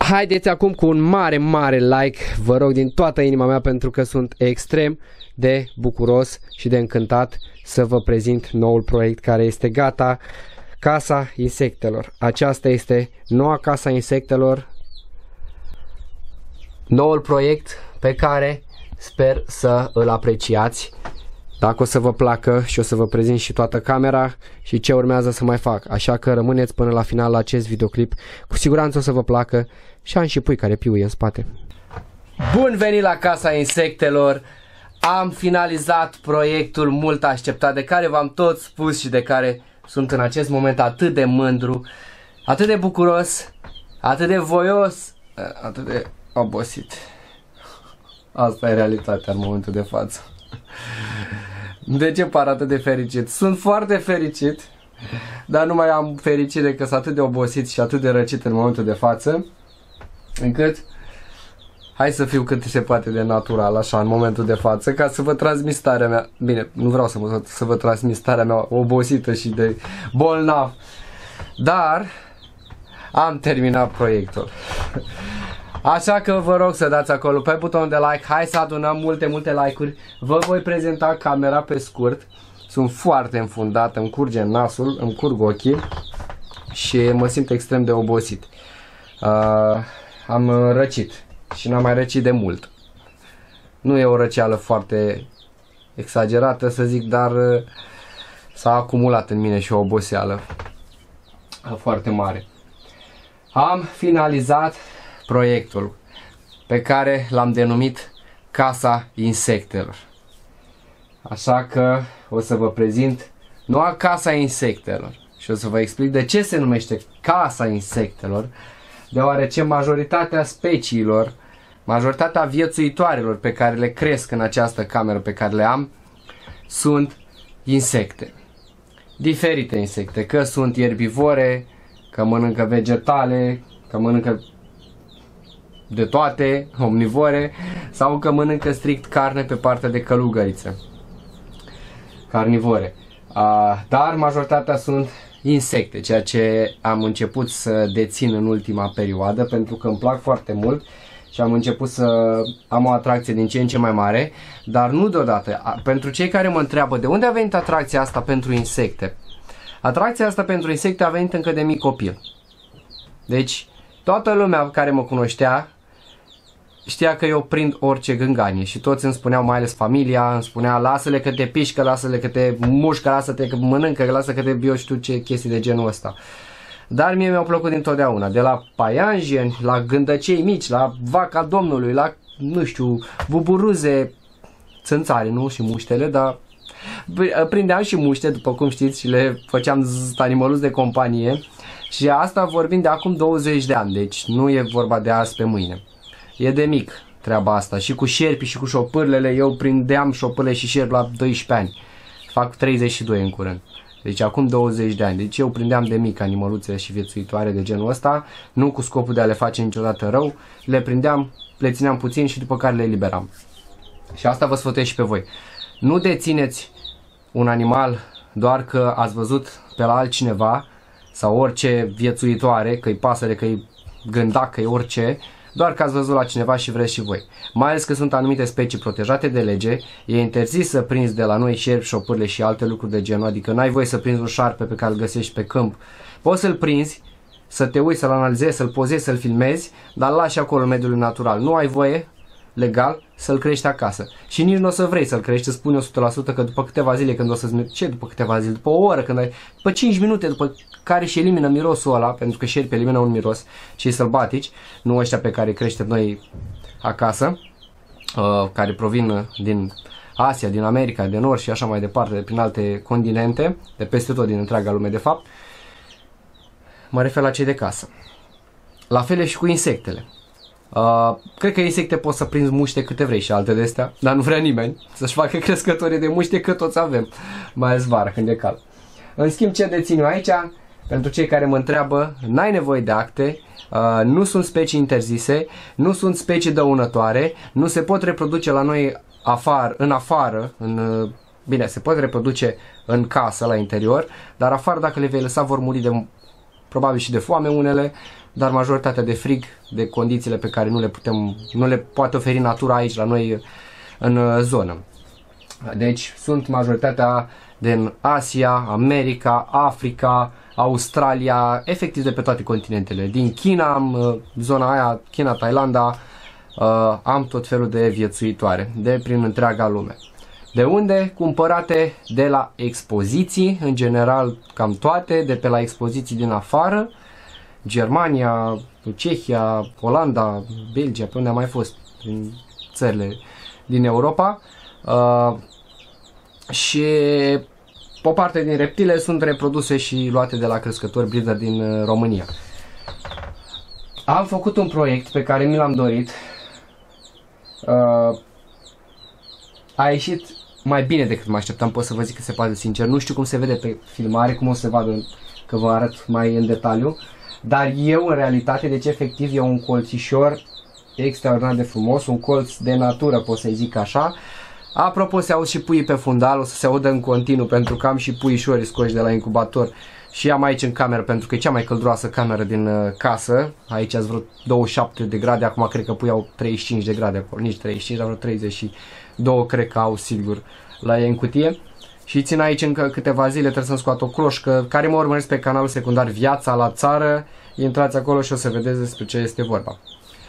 Haideți acum cu un mare like, vă rog din toată inima mea, pentru că sunt extrem de bucuros și de încântat să vă prezint noul proiect care este gata, Casa Insectelor. Aceasta este noua Casa Insectelor, noul proiect pe care sper să îl apreciați. Dacă o să vă placă și o să vă prezint și toată camera și ce urmează să mai fac. Așa că rămâneți până la final la acest videoclip. Cu siguranță o să vă placă și am și pui care piuie în spate. Bun venit la Casa Insectelor! Am finalizat proiectul mult așteptat, de care v-am tot spus și de care sunt în acest moment atât de mândru, atât de bucuros, atât de voios, atât de obosit. Asta e realitatea în momentul de față. De ce par atât de fericit? Sunt foarte fericit, dar nu mai am fericire că sunt atât de obosit și atât de răcit în momentul de față, încât hai să fiu cât se poate de natural așa în momentul de față, ca să vă transmit starea mea. Bine, nu vreau să vă transmit starea mea obosită și de bolnav, dar am terminat proiectul. Așa că vă rog să dați acolo pe butonul de like, hai să adunăm multe like-uri. Vă voi prezenta camera pe scurt. Sunt foarte înfundat, îmi curge nasul, îmi curg ochii și mă simt extrem de obosit. Am răcit și n-am mai răcit de mult. Nu e o răceală foarte exagerată să zic, dar s-a acumulat în mine și o oboseală foarte mare. Am finalizat proiectul pe care l-am denumit Casa Insectelor. Așa că o să vă prezint noua Casa Insectelor și o să vă explic de ce se numește Casa Insectelor, deoarece majoritatea speciilor, majoritatea viețuitoarelor pe care le cresc în această cameră pe care le am, sunt insecte. Diferite insecte, că sunt ierbivore, că mănâncă vegetale, că mănâncă de toate, omnivore, sau că mănâncă strict carne pe partea de călugăriță, carnivore. Dar majoritatea sunt insecte, ceea ce am început să dețin în ultima perioadă, pentru că îmi plac foarte mult și am început să am o atracție din ce în ce mai mare, dar nu deodată. Pentru cei care mă întreabă de unde a venit atracția asta pentru insecte, atracția asta pentru insecte a venit încă de mic copil. Deci toată lumea care mă cunoștea știa că eu prind orice gânganie și toți îmi spuneau, mai ales familia, îmi spunea lasă-le că te pișcă, lasă-le că te mușcă, lasă-te că mănâncă, lasă că te bio și tu ce chestii de genul ăsta. Dar mie mi-au plăcut dintotdeauna, de la paianjeni, la gândăcei mici, la vaca domnului, la, nu știu, buburuze, țânțare, nu? Și muștele, dar prindeam și muște, după cum știți, și le făceam animăluți de companie. Și asta vorbim de acum 20 de ani, deci nu e vorba de azi pe mâine. E de mic treaba asta. Și cu șerpii și cu șopârlele, eu prindeam șopârle și șerpi la 12 ani. Fac 32 în curând. Deci acum 20 de ani. Deci eu prindeam de mic animăluțele și viețuitoare de genul ăsta, nu cu scopul de a le face niciodată rău. Le prindeam, le țineam puțin și după care le eliberam. Și asta vă sfătuiesc și pe voi. Nu dețineți un animal doar că ați văzut pe la altcineva sau orice viețuitoare, că-i pasăre, că-i gândac, că-i orice, doar că ați văzut la cineva și vreți și voi. Mai ales că sunt anumite specii protejate de lege, e interzis să prinzi de la noi șerpi, șopârle și alte lucruri de genul, adică n-ai voie să prinzi un șarpe pe care îl găsești pe câmp. Poți să-l prinzi, să te uiți, să-l analizezi, să-l pozezi, să-l filmezi, dar lași acolo în mediul natural. Nu ai voie legal să-l crești acasă. Și nici nu o să vrei să-l crești, îți spun eu 100% că după câteva zile când o să-ți mergi, ce după câteva zile? După o oră, când ai, după 5 minute, după care și elimină mirosul ăla, pentru că șerpi elimină un miros, cei sălbatici, nu ăștia pe care creștem noi acasă, care provin din Asia, din America de Nord și așa mai departe, de prin alte continente, de peste tot din întreaga lume de fapt. Mă refer la cei de casă. La fel și cu insectele. Cred că insecte poți să prinzi muște câte vrei și alte de astea, dar nu vrea nimeni să-și facă crescătorii de muște, că toți avem, mai ales vara când e cald. În schimb, ce dețin eu aici, pentru cei care mă întreabă, n-ai nevoie de acte, nu sunt specii interzise, nu sunt specii dăunătoare, nu se pot reproduce la noi în afară, bine, se pot reproduce în casă, la interior, dar afară dacă le vei lăsa vor muri de probabil și de foame unele, dar majoritatea de frig, de condițiile pe care nu le poate oferi natura aici la noi în zonă. Deci sunt majoritatea din Asia, America, Africa, Australia, efectiv de pe toate continentele. Din China, zona aia, China, Thailanda, am tot felul de viețuitoare de prin întreaga lume. De unde? Cumpărate de la expoziții, în general cam toate, de pe la expoziții din afară, Germania, Cehia, Olanda, Belgia, pe unde am mai fost, prin țările din Europa. Și o parte din reptile sunt reproduse și luate de la crescători breeder din România. Am făcut un proiect pe care mi l-am dorit. A ieșit mai bine decât mă așteptam, pot să vă zic că se poate sincer. Nu știu cum se vede pe filmare, cum o să vadă, că vă arăt mai în detaliu. Dar eu, în realitate, deci efectiv e un colțișor extraordinar de frumos, un colț de natură, pot să-i zic așa. Apropo, se aud și puii pe fundal, o să se audă în continuu pentru că am și puișori scoși de la incubator și am aici în cameră pentru că e cea mai călduroasă cameră din casă. Aici ați vreo 27 de grade, acum cred că puii au 35 de grade acolo, nici 35, dar vreo 32 cred că au sigur la ei în cutie. Și țin aici încă câteva zile, trebuie să-mi scoat o cloșcă. Care mă urmăresc pe canalul secundar Viața la Țară, intrați acolo și o să vedeți despre ce este vorba.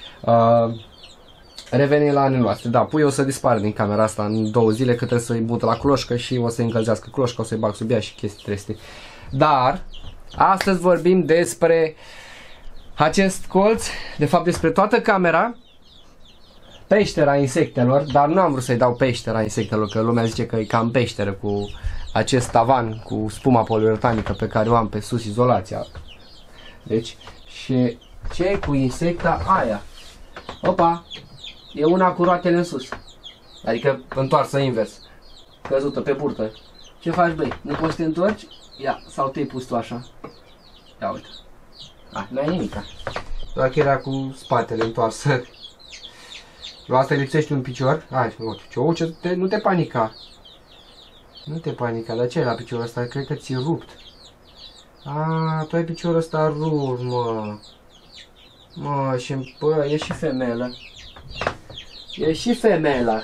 Revenim la anul noastre. Da, puii o să dispară din camera asta în 2 zile, că trebuie să-i mut la cloșcă și o să-i încălzească cloșca, o să-i bag sub ea și chestii treste. Dar astăzi vorbim despre acest colț, de fapt despre toată camera, peștera insectelor, dar nu am vrut să-i dau peștera insectelor, că lumea zice că e cam peșteră cu acest tavan, cu spuma poliuretanică pe care o am pe sus, izolația. Deci, și ce e cu insecta aia? Opa! E una cu roatele în sus. Adică întoarsă invers. Căzută pe burtă. Ce faci, băi? Nu poți să te întorci? Ia, sau te-ai pus tu așa? Ia uite. Nu ai nimica. Doar că era cu spatele întoarsă. La asta lipsește un picior. Hai, nu te panica. Nu te panica. Dar ce ai la piciorul ăsta? Cred că ți-e rupt. Tu ai piciorul ăsta rupt, mă. Mă, și bă, e și femelă. E și femelă.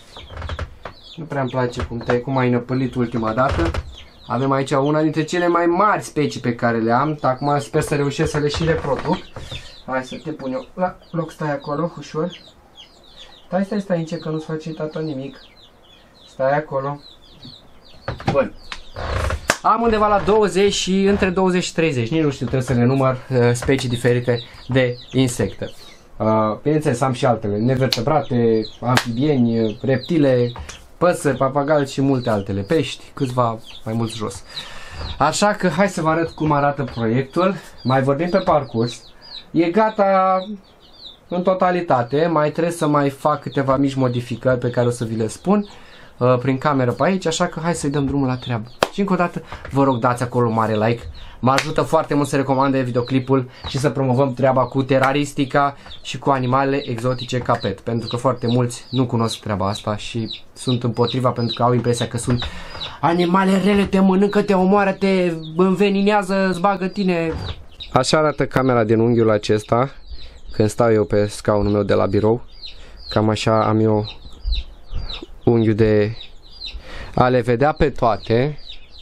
Nu prea îmi place cum ai năpălit ultima dată. Avem aici una dintre cele mai mari specii pe care le am. Acum sper să reușesc să le și reproduc. Hai să te pun eu la loc, stai acolo, ușor. Stai, încet, că nu-ți face tata nimic. Stai acolo. Bun. Am undeva la 20 și între 20 și 30, nici nu știu, trebuie să le număr specii diferite de insecte. Bineînțeles, am și altele, nevertebrate, amfibieni, reptile, păsări, papagali și multe altele, pești, câțiva mai mulți jos. Așa că hai să vă arăt cum arată proiectul, mai vorbim pe parcurs. E gata în totalitate, mai trebuie să mai fac câteva mici modificări pe care o să vi le spun prin cameră pe aici, așa că hai să-i dăm drumul la treabă. Și încă o dată vă rog, dați acolo un mare like, mă ajută foarte mult să recomande videoclipul și să promovăm treaba cu teraristica și cu animalele exotice ca pet, pentru că foarte mulți nu cunosc treaba asta și sunt împotriva pentru că au impresia că sunt animale rele, te mănâncă, te omoară, te înveninează, îți bagă tine. Așa arată camera din unghiul acesta când stau eu pe scaunul meu de la birou. Cam așa am eu unghiul de a le vedea pe toate.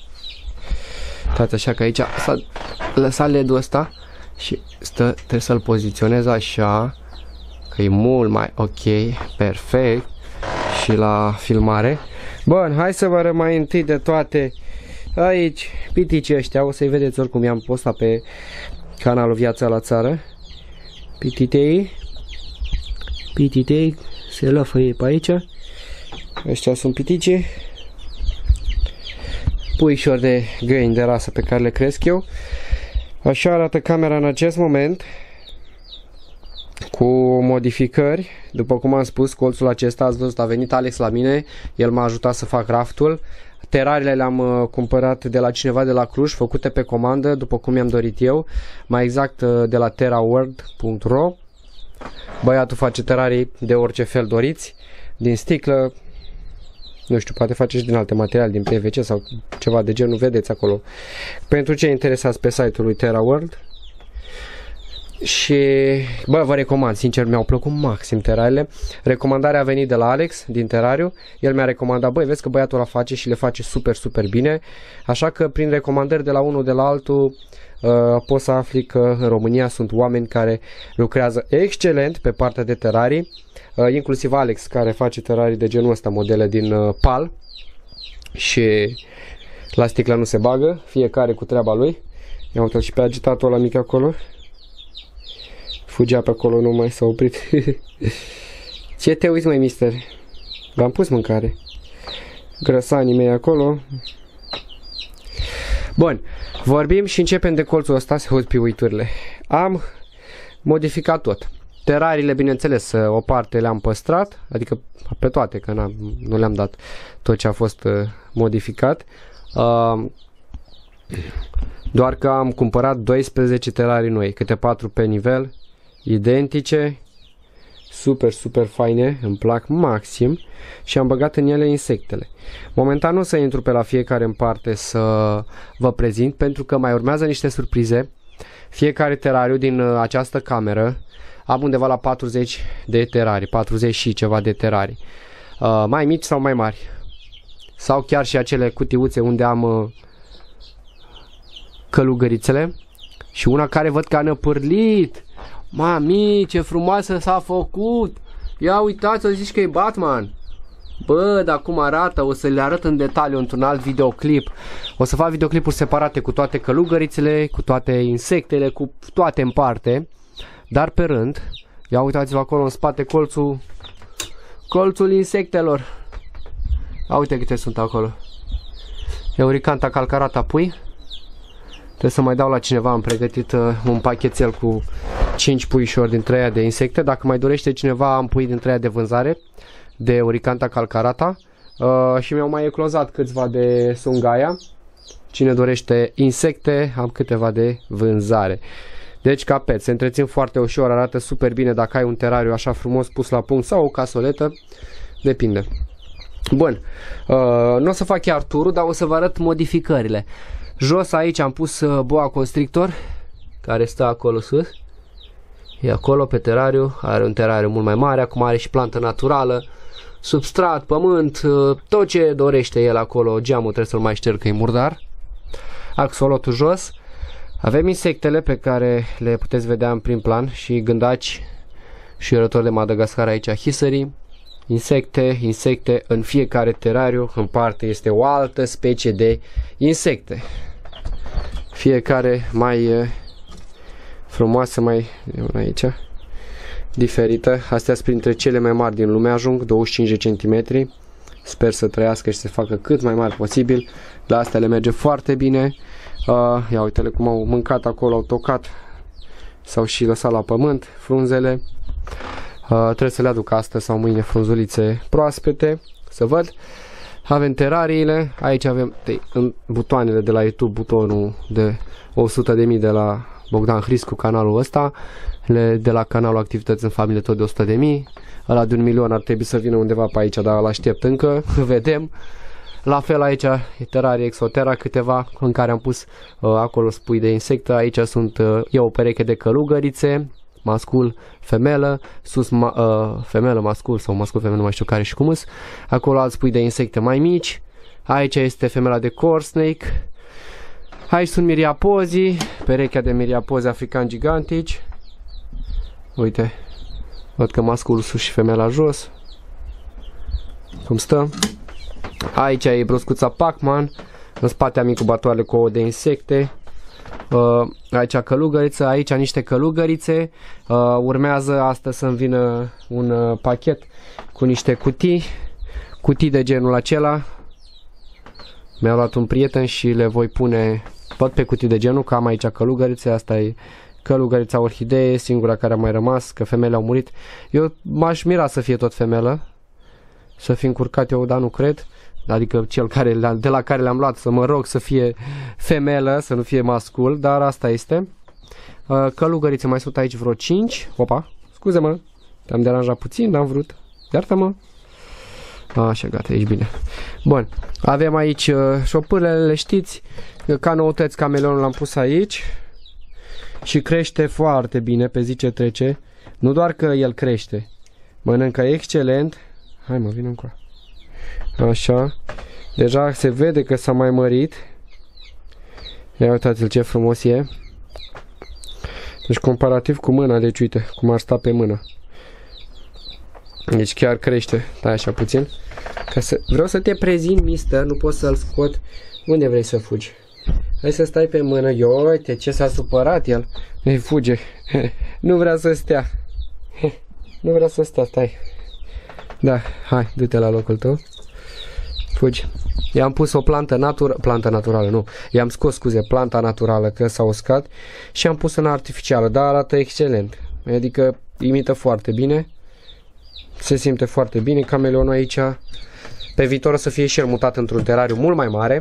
Uitați așa că aici s-a lăsat LED-ul ăsta și trebuie să-l poziționez așa, că e mult mai ok, perfect și la filmare. Bun, hai să vă arăt mai întâi de toate aici piticii ăștia, o să-i vedeți oricum, i-am postat pe canalul Viața la Țară. Pititei, se lăfă ei pe aici. Ăștia sunt piticii, puișori de găini de rasă pe care le cresc eu. Așa arată camera în acest moment, cu modificări. După cum am spus, colțul acesta, ați văzut, a venit Alex la mine, el m-a ajutat să fac raftul. Terariile le-am cumpărat de la cineva de la Cluj, făcute pe comandă, după cum mi-am dorit eu, mai exact de la terraworld.ro. Băiatul face terarii de orice fel doriți, din sticlă, nu știu, poate face și din alte materiale, din PVC sau ceva de genul, vedeți acolo. Pentru cei interesați pe site-ul lui TerraWorld, Și, bă, vă recomand, sincer, mi-au plăcut maxim terariile. Recomandarea a venit de la Alex din Terariu. El mi-a recomandat, băi, vezi că băiatul ăla face și le face super, super bine. Așa că prin recomandări de la unul de la altul poți să afli că în România sunt oameni care lucrează excelent pe partea de terarii. Inclusiv Alex, care face terarii de genul ăsta, modele din PAL. Și la sticlă nu se bagă, fiecare cu treaba lui. Ia uite-l și pe agitatul ăla mic acolo. Fugea pe acolo, nu mai s-a oprit. Ce te uiți, măi, mister? V-am pus mâncare. Grăsanii mei acolo. Bun, vorbim și începem de colțul ăsta, se aud piuiturile. Am modificat tot. Terariile, bineînțeles, o parte le-am păstrat, adică pe toate, că nu le-am dat tot ce a fost modificat. Doar că am cumpărat 12 terarii noi, câte 4 pe nivel, identice, super, super faine, îmi plac maxim și am băgat în ele insectele. Momentan nu o să intru pe la fiecare în parte să vă prezint, pentru că mai urmează niște surprize. Fiecare terariu din această cameră, am undeva la 40 de terarii, 40 și ceva de terarii, mai mici sau mai mari, sau chiar și acele cutiuțe unde am călugărițele și una care văd că a năpârlit. Mami, ce frumoasă s-a făcut! Ia uitați, o zici că e Batman. Bă, dar cum arată, o să le arăt în detaliu într-un alt videoclip. O să fac videoclipuri separate cu toate călugărițele, cu toate insectele, cu toate în parte, dar pe rând. Ia uitați-vă acolo în spate colțul insectelor. Ia uite câte sunt acolo. Euricanta calcarata pui. Trebuie să mai dau la cineva, am pregătit un pachetel cu 5 puișori dintre aia de insecte. Dacă mai dorește cineva, am pui dintre aia de vânzare, de Euricanta calcarata. Și mi-au mai eclozat câțiva de Sungaia. Cine dorește insecte, am câteva de vânzare. Deci capet, se întrețin foarte ușor, arată super bine dacă ai un terariu așa frumos pus la punct sau o casoletă, depinde. Bun, nu o să fac chiar turul, dar o să vă arăt modificările. Jos aici am pus boa constrictor, care stă acolo sus. E acolo pe terariu, are un terariu mult mai mare, acum are și plantă naturală, substrat, pământ, tot ce dorește el acolo. Geamul trebuie să-l mai șterg că e murdar. Axolotul jos. Avem insectele pe care le puteți vedea în prim plan și gândaci și rători de Madagascar aici, hiserii. Insecte, în fiecare terariu în parte este o altă specie de insecte. Fiecare mai frumoasă, mai aici, diferită. Astea sunt printre cele mai mari din lume, ajung 25 de cm. Sper să trăiască și să se facă cât mai mari posibil. La astea le merge foarte bine. Ia uite-le cum au mâncat acolo, au tocat, s-au și lăsat la pământ frunzele. Trebuie să le aduc astăzi sau mâine frunzulițe proaspete, să văd. Avem terariile, aici avem în butoanele de la YouTube, butonul de 100.000 de la Bogdan Hriscu, canalul ăsta, de la canalul Activități în Familie tot de 100.000, ăla de 1.000.000 ar trebui să vină undeva pe aici, dar îl aștept încă, vedem. La fel aici e terarie Exotera, câteva în care am pus acolo spui de insectă, aici sunt, e o pereche de călugărițe, mascul, femelă, sus femelă, mascul sau mascul, femelă, nu mai știu care și cum îs. Acolo alți pui de insecte mai mici. Aici este femela de core snake. Aici sunt miriapozii, perechea de miriapozi africani gigantici. Uite, văd că masculul sus și femela jos. Cum stă? Aici e broscuța Pac-Man. În spate am incubatoare cu ouă de insecte. Aici călugăriță, aici niște călugărițe. Urmează astăzi să-mi vină un pachet cu niște cutii de genul acela. Mi-a luat un prieten și le voi pune tot pe cutii de genul, că am aici călugărițe. Asta e călugărița orhidee, singura care a mai rămas, că femelele au murit. Eu m-aș mira să fie tot femelă, să fi încurcat eu, dar nu cred. Adică cel de la care le-am luat, să mă rog să fie femelă, să nu fie mascul, dar asta este. Călugărițe mai sunt aici vreo 5. Opa, scuze-mă, te-am deranjat puțin, n-am vrut. Iartă-mă. Așa, gata, ești bine. Bun, avem aici șopârlele, le știți. Ca noutăți, cameleonul l-am pus aici. și crește foarte bine pe zi ce trece. Nu doar că el crește, mănâncă excelent. Hai mă, vină încoa. Așa. Deja se vede că s-a mai mărit. Ia uitați-l ce frumos e. Deci comparativ cu mâna, deci uite cum ar sta pe mână. Deci chiar crește. Stai așa puțin. Vreau să te prezint, mister, nu pot să-l scot. Unde vrei să fugi? Hai să stai pe mână. Uite ce s-a supărat el. Ei, fuge. Nu vrea să stea. Nu vrea să stea, stai. Da, hai, du-te la locul tău. Fugi. I-am pus o planta naturală, nu. I-am scos, scuze, planta naturală că s-a uscat și am pus una artificială, dar arată excelent. Adică imită foarte bine. Se simte foarte bine. Cameleonul aici pe viitor o să fie și el mutat într-un terariu mult mai mare.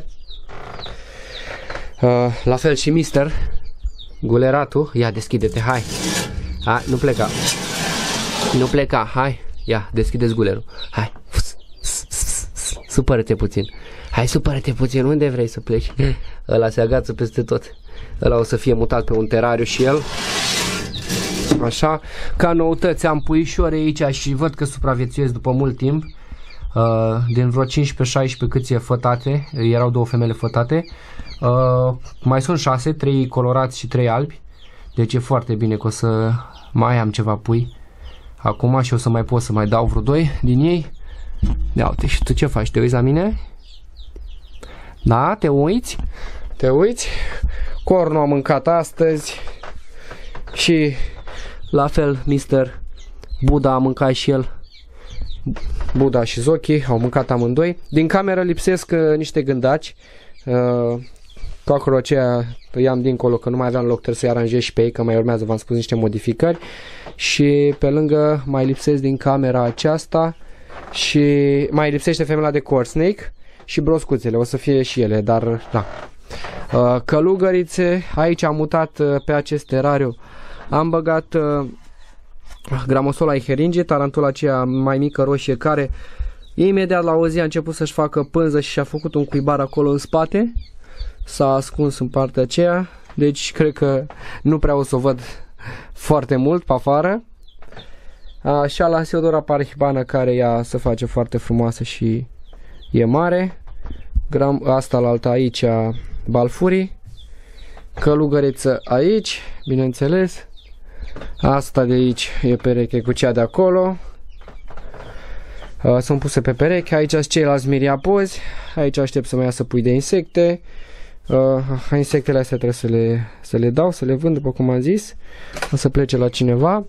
La fel și mister. Guleratul. Ia, deschide-te, hai. Hai, nu pleca. Nu pleca, hai. Ia, deschide-ți gulerul. Hai. Supără-te puțin. Hai, supără-te puțin. Unde vrei să pleci? Ăla se agață peste tot. Ăla o să fie mutat pe un terariu și el. Așa. Ca noutăți am puișori aici și văd că supraviețuiesc după mult timp. Din vreo 15-16 câți fătate. Erau 2 femele fătate. Mai sunt 6, 3 colorați și 3 albi. Deci e foarte bine că o să mai am ceva pui acum și o să mai pot să mai dau vreo 2 din ei. Ia uite, și tu ce faci? Te uiți la mine? Da? Te uiți? Te uiți? Cornul a mâncat astăzi și la fel Mr. Buddha a mâncat și el. Buddha și Zoki au mâncat amândoi. Din cameră lipsesc niște gândaci. Cu acolo aceea îi am dincolo că nu mai aveam loc, trebuie să-i aranjez și pe ei, că mai urmează, v-am spus, niște modificări. Și pe lângă mai lipsesc din camera aceasta și mai lipsește femela de cord snake și broscuțele, o să fie și ele, dar da. Călugărițe, aici am mutat pe acest terariu, am băgat gramosola iheringie, tarantula aceea mai mică roșie, care imediat la o zi a început să-și facă pânză și și-a făcut un cuibar acolo în spate. S-a ascuns în partea aceea, deci cred că nu prea o să o văd foarte mult pe afară. Și la Seodora Parhibană, care ea se face foarte frumoasă și e mare. Asta la alta aici, balfurii. Călugăreță aici, bineînțeles. Asta de aici e pereche cu cea de acolo. Sunt puse pe pereche. Aici sunt ceilalți miriapozi. Aici aștept să mai iasă pui de insecte. Insectele astea trebuie să le dau, să le vând, după cum am zis. O să plece la cineva.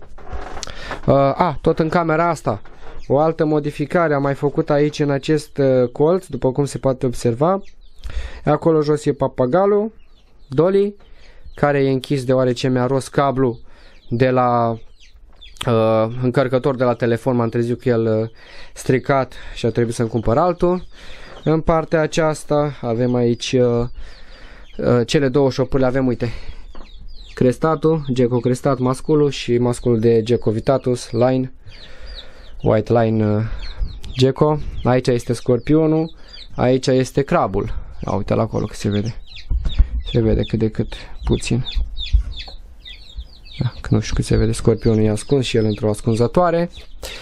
Tot în camera asta o altă modificare am mai făcut aici în acest colț, după cum se poate observa. Acolo jos e papagalul Dolly, care e închis deoarece mi-a rost cablu de la încărcător de la telefon. M-am trezit cu el stricat și a trebuit să-mi cumpăr altul. În partea aceasta avem aici cele două șopârle. Avem, uite, crestatul, gecko crestat masculul și masculul de gecko vitatus line, white line gecko. Aici este scorpionul, aici este crabul. Uite la acolo că se vede. Se vede cât de cât puțin. Da, că nu știu cât se vede, scorpionul e ascuns și el într-o ascunzătoare.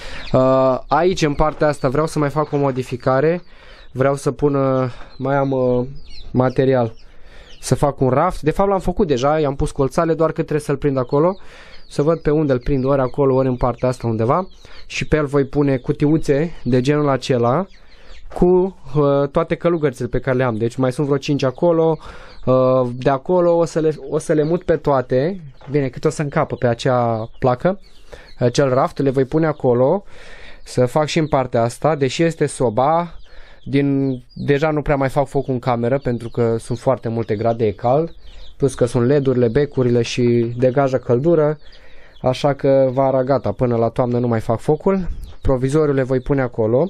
Aici în partea asta vreau să mai fac o modificare. Vreau să pun, mai am material, să fac un raft. De fapt l-am făcut deja, i-am pus colțale, doar că trebuie să-l prind acolo. Să văd pe unde îl prind, ori acolo, ori în partea asta undeva. Și pe el voi pune cutiuțe de genul acela cu toate călugărițele pe care le am. Deci mai sunt vreo 5 acolo. De acolo o să le mut pe toate. Bine, cât o să încapă pe acea placă, acel raft, le voi pune acolo. Să fac și în partea asta, deși este soba. Deja nu prea mai fac foc în cameră pentru că sunt foarte multe grade, e cald, plus că sunt LED-urile, becurile și degajă căldură, așa că vara gata, până la toamnă nu mai fac focul. Provizoriul le voi pune acolo,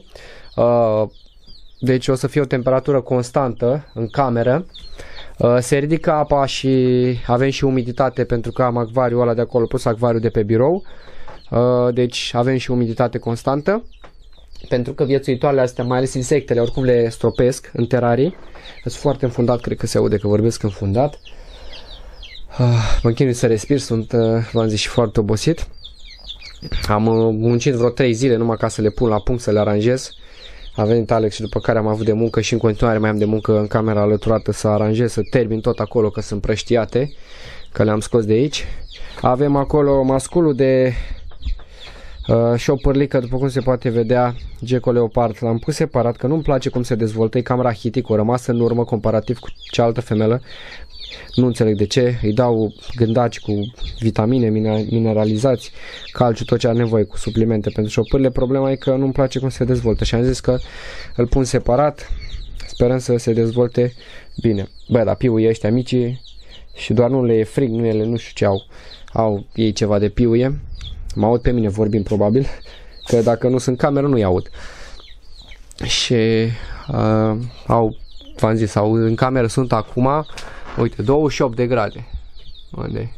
deci o să fie o temperatură constantă în cameră. Se ridică apa și avem și umiditate pentru că am acvariul ăla de acolo plus acvariul de pe birou, deci avem și umiditate constantă. Pentru că viețuitoarele astea, mai ales insectele, oricum le stropesc în terarii. Sunt foarte înfundat, cred că se aude că vorbesc înfundat. Mă chinui să respir, sunt, v-am zis, și foarte obosit. Am muncit vreo 3 zile numai ca să le pun la punct, să le aranjez. A venit Alex și după care am avut de muncă și în continuare mai am de muncă în camera alăturată să aranjez, să termin tot acolo, că sunt prăștiate, că le-am scos de aici. Avem acolo masculul de și o părlică, după cum se poate vedea, Gecko Leopard. L-am pus separat, că nu-mi place cum se dezvoltă, e cam rachitic, o rămas în urmă comparativ cu cealaltă femelă. Nu înțeleg de ce, îi dau gândaci cu vitamine, mineralizați, calciu, tot ce are nevoie, cu suplimente pentru șopârle. Problema e că nu-mi place cum se dezvoltă și am zis că îl pun separat, sperăm să se dezvolte bine. Bă, dar piuie ăștia mici și doar nu le e frig, nu știu ce au ei ceva de piuie. Mă aud pe mine vorbind probabil, că dacă nu sunt cameră nu-i aud. Și v-am zis, în cameră sunt acum, uite, 28 de grade. Unde?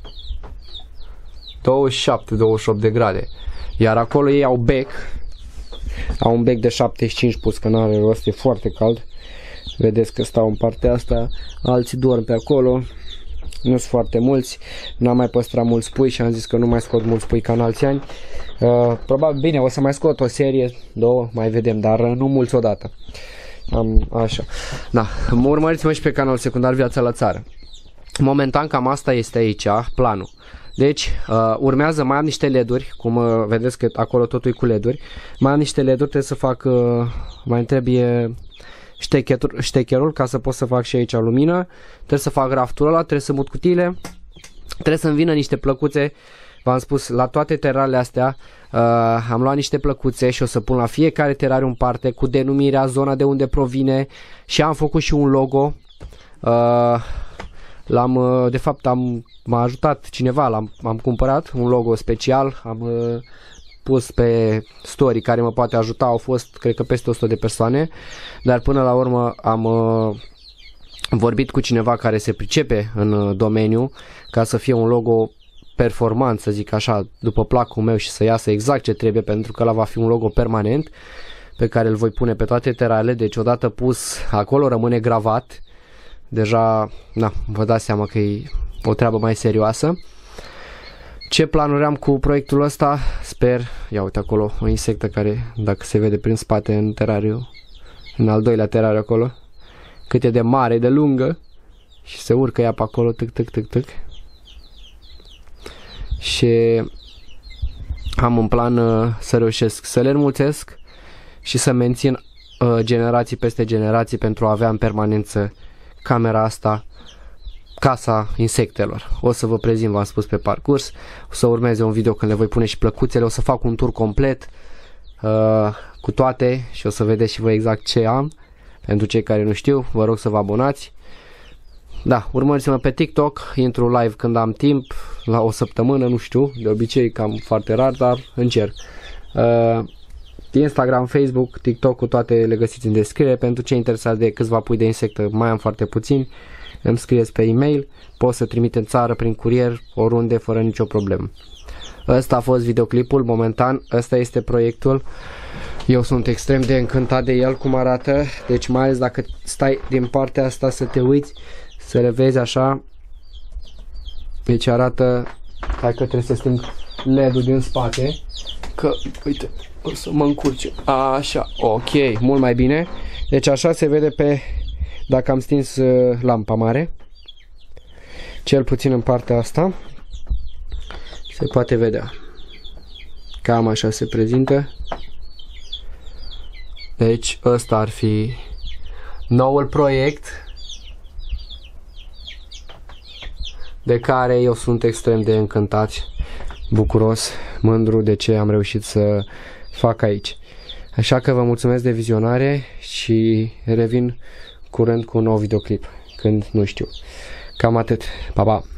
27-28 de grade. Iar acolo ei au bec. Au un bec de 75 pus, că n-are rost, e foarte cald. Vedeți că stau în partea asta, alții dorm pe acolo. Nu sunt foarte mulți, n-am mai păstrat mulți pui și am zis că nu mai scot mulți pui ca în alți ani. Probabil, bine, o să mai scot o serie, 2, mai vedem, dar nu mulți odată. Așa. Da, urmăriți-mă și pe canalul secundar Viața la Țară. Momentan cam asta este aici, planul. Deci, urmează, mai am niște leduri, cum vedeți că acolo totul e cu leduri. Mai am niște leduri, trebuie să fac, mai trebuie ștecherul ca să pot să fac și aici lumină. Trebuie să fac raftul ăla, trebuie să mut cutiile. Trebuie să-mi vină niște plăcuțe. V-am spus, la toate terarele astea am luat niște plăcuțe și o să pun la fiecare terariu în parte cu denumirea, zona de unde provine și am făcut și un logo. De fapt m-a ajutat cineva, am cumpărat un logo special, am pus pe story care mă poate ajuta, au fost cred că peste 100 de persoane, dar până la urmă am vorbit cu cineva care se pricepe în domeniu ca să fie un logo performant, să zic așa, după placul meu și să iasă exact ce trebuie, pentru că ăla va fi un logo permanent pe care îl voi pune pe toate terarele, deci odată pus acolo rămâne gravat. Deja, na, vă dați seama că e o treabă mai serioasă. Ce planuri am cu proiectul ăsta? Sper, ia uite acolo o insectă care, dacă se vede prin spate în terariu, în al doilea terariu acolo, cât e de mare, de lungă și se urcă ea pe acolo, tâc, tâc, tâc, tâc. Și am în plan să reușesc să le înmulțesc și să mențin generații peste generații pentru a avea în permanență camera asta, casa insectelor. O să vă prezint, v-am spus, pe parcurs. O să urmeze un video când le voi pune și plăcuțele. O să fac un tur complet cu toate și o să vedeți și voi exact ce am. Pentru cei care nu știu, vă rog să vă abonați. Da, urmăriți-mă pe TikTok, intru live când am timp, la o săptămână, nu știu, de obicei cam foarte rar, dar încerc. Instagram, Facebook, TikTok, cu toate le găsiți în descriere. Pentru cei interesați de câțiva pui de insectă, mai am foarte puțini, îmi scrieți pe e-mail, pot să trimit în țară prin curier, oriunde, fără nicio problemă. Ăsta a fost videoclipul, momentan, ăsta este proiectul. Eu sunt extrem de încântat de el, cum arată, deci mai ales dacă stai din partea asta să te uiți, să le vezi așa. Deci arată, hai că trebuie să sting LED-ul din spate, că, uite, o să mă încurce, așa, ok, mult mai bine. Deci așa se vede dacă am stins lampa mare, cel puțin în partea asta, se poate vedea. Cam așa se prezintă. Deci ăsta ar fi noul proiect de care eu sunt extrem de încântat, bucuros, mândru de ce am reușit să fac aici. Așa că vă mulțumesc de vizionare și revin curând cu un nou videoclip, când nu știu. Cam atât. Pa, pa!